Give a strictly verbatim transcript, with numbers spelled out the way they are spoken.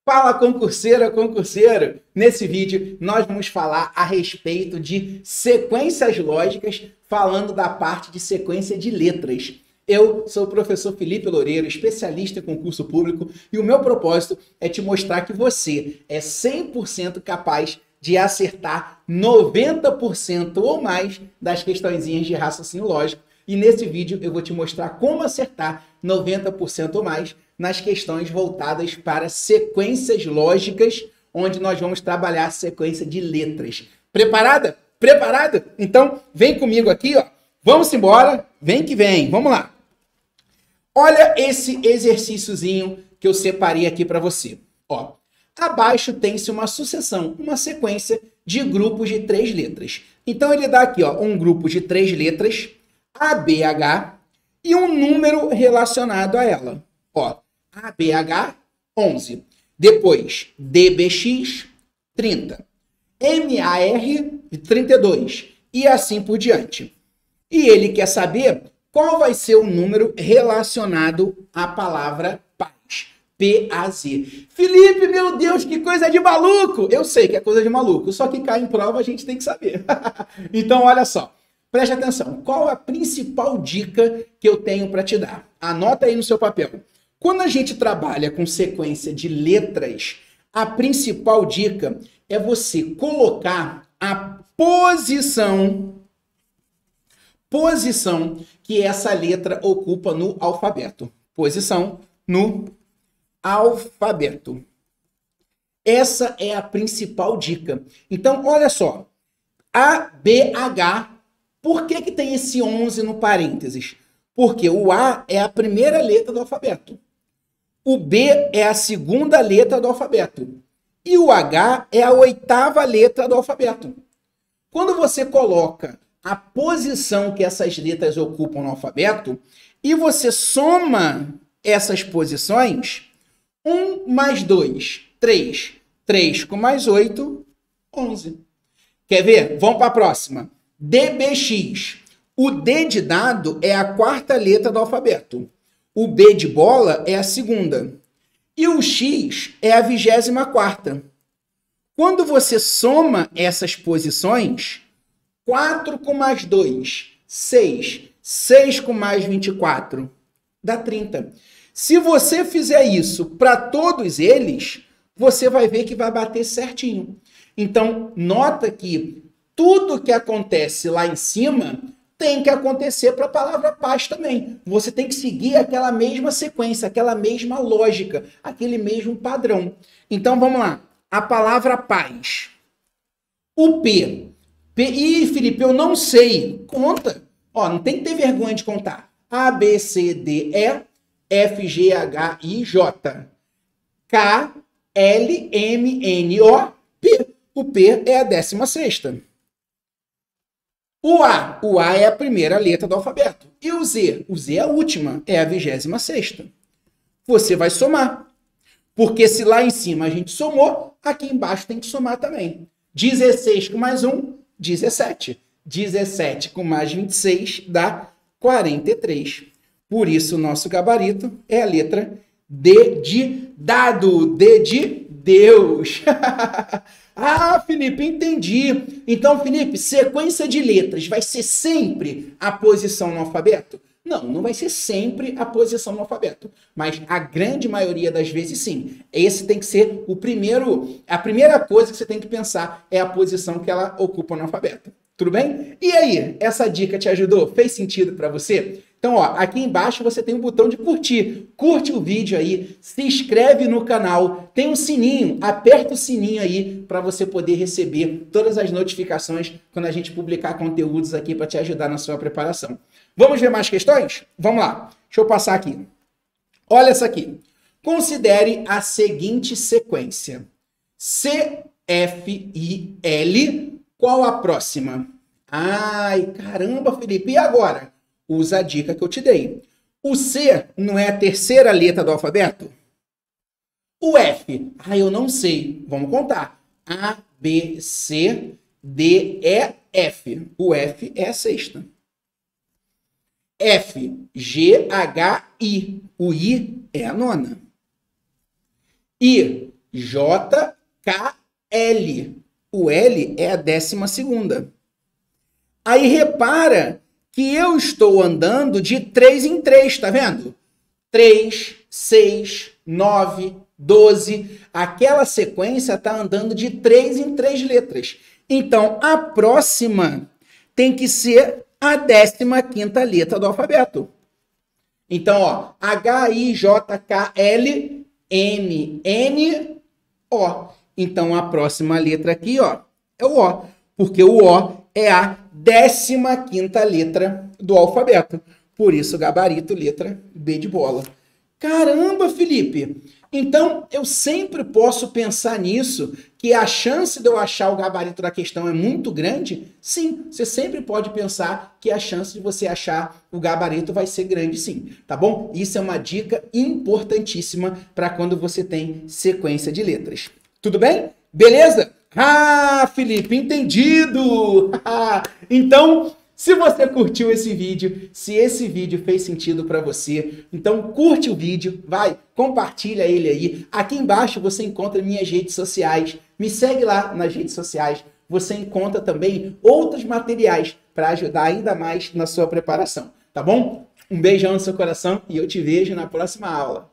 Fala, concurseira, concurseiro! Nesse vídeo nós vamos falar a respeito de sequências lógicas, falando da parte de sequência de letras. Eu sou o professor Felipe Loureiro, especialista em concurso público, e o meu propósito é te mostrar que você é cem por cento capaz de acertar noventa por cento ou mais das questõezinhas de raciocínio lógico. E nesse vídeo eu vou te mostrar como acertar noventa por cento ou mais nas questões voltadas para sequências lógicas, onde nós vamos trabalhar a sequência de letras. Preparada? Preparado? Então, vem comigo aqui, ó. Vamos embora. Vem que vem. Vamos lá. Olha esse exercíciozinho que eu separei aqui para você. Ó, abaixo tem-se uma sucessão, uma sequência de grupos de três letras. Então, ele dá aqui, ó, um grupo de três letras, A B H, e um número relacionado a ela. Ó, A B H, onze. Depois, D B X, trinta. M A R, trinta e dois. E assim por diante. E ele quer saber qual vai ser o número relacionado à palavra paz. P A Z. Felipe, meu Deus, que coisa de maluco! Eu sei que é coisa de maluco, só que cai em prova a gente tem que saber. Então, olha só. Preste atenção. Qual a principal dica que eu tenho para te dar? Anota aí no seu papel. Quando a gente trabalha com sequência de letras, a principal dica é você colocar a posição, posição que essa letra ocupa no alfabeto. Posição no alfabeto. Essa é a principal dica. Então, olha só. A B H. Por que que tem esse onze no parênteses? Porque o A é a primeira letra do alfabeto. O B é a segunda letra do alfabeto. E o H é a oitava letra do alfabeto. Quando você coloca a posição que essas letras ocupam no alfabeto e você soma essas posições, um mais dois, três. três com mais oito, onze. Quer ver? Vamos para a próxima. D B X. O D de dado é a quarta letra do alfabeto. O B de bola é a segunda. E o X é a vigésima quarta. Quando você soma essas posições, quatro com mais dois, seis. seis com mais vinte e quatro, dá trinta. Se você fizer isso para todos eles, você vai ver que vai bater certinho. Então, nota que tudo que acontece lá em cima tem que acontecer para a palavra paz também. Você tem que seguir aquela mesma sequência, aquela mesma lógica, aquele mesmo padrão. Então, vamos lá. A palavra paz. O P. P. Ih, Felipe, eu não sei. Conta. Ó, não tem que ter vergonha de contar. A, B, C, D, E, F, G, H, I, J. K, L, M, N, O, P. O P é a décima sexta. O A, o A é a primeira letra do alfabeto. E o Z? O Z é a última, é a vigésima sexta. Você vai somar. Porque se lá em cima a gente somou, aqui embaixo tem que somar também. dezesseis com mais um, dezessete. dezessete com mais vinte e seis dá quarenta e três. Por isso o nosso gabarito é a letra D de dado, D de Deus. Ah, Felipe, entendi. Então, Felipe, sequência de letras vai ser sempre a posição no alfabeto? Não, não vai ser sempre a posição no alfabeto, mas a grande maioria das vezes sim. Esse tem que ser o primeiro, a primeira coisa que você tem que pensar é a posição que ela ocupa no alfabeto. Tudo bem? E aí, essa dica te ajudou? Fez sentido para você? Então, ó, aqui embaixo você tem um botão de curtir. Curte o vídeo aí, se inscreve no canal, tem um sininho, aperta o sininho aí para você poder receber todas as notificações quando a gente publicar conteúdos aqui para te ajudar na sua preparação. Vamos ver mais questões? Vamos lá. Deixa eu passar aqui. Olha essa aqui. Considere a seguinte sequência. C, F, I, L. Qual a próxima? Ai, caramba, Felipe. E agora? Usa a dica que eu te dei. O C não é a terceira letra do alfabeto? O F? Ah, eu não sei. Vamos contar. A, B, C, D, E, F. O F é a sexta. F, G, H, I. O I é a nona. I, J, K, L. O L é a décima segunda. Aí repara que eu estou andando de três em três, tá vendo? três, seis, nove, doze. Aquela sequência está andando de três em três letras. Então, a próxima tem que ser a décima quinta letra do alfabeto. Então, ó, H, I, J, K, L, M, N, O. Então, a próxima letra aqui, ó, é o O, porque o O é a décima quinta letra do alfabeto. Por isso, gabarito, letra B de bola. Caramba, Felipe! Então, eu sempre posso pensar nisso, que a chance de eu achar o gabarito da questão é muito grande? Sim, você sempre pode pensar que a chance de você achar o gabarito vai ser grande, sim, tá bom? Isso é uma dica importantíssima para quando você tem sequência de letras. Tudo bem? Beleza? Ah, Felipe, entendido! Então, se você curtiu esse vídeo, se esse vídeo fez sentido para você, então curte o vídeo, vai, compartilha ele aí. Aqui embaixo você encontra minhas redes sociais, me segue lá nas redes sociais. Você encontra também outros materiais para ajudar ainda mais na sua preparação, tá bom? Um beijão no seu coração e eu te vejo na próxima aula.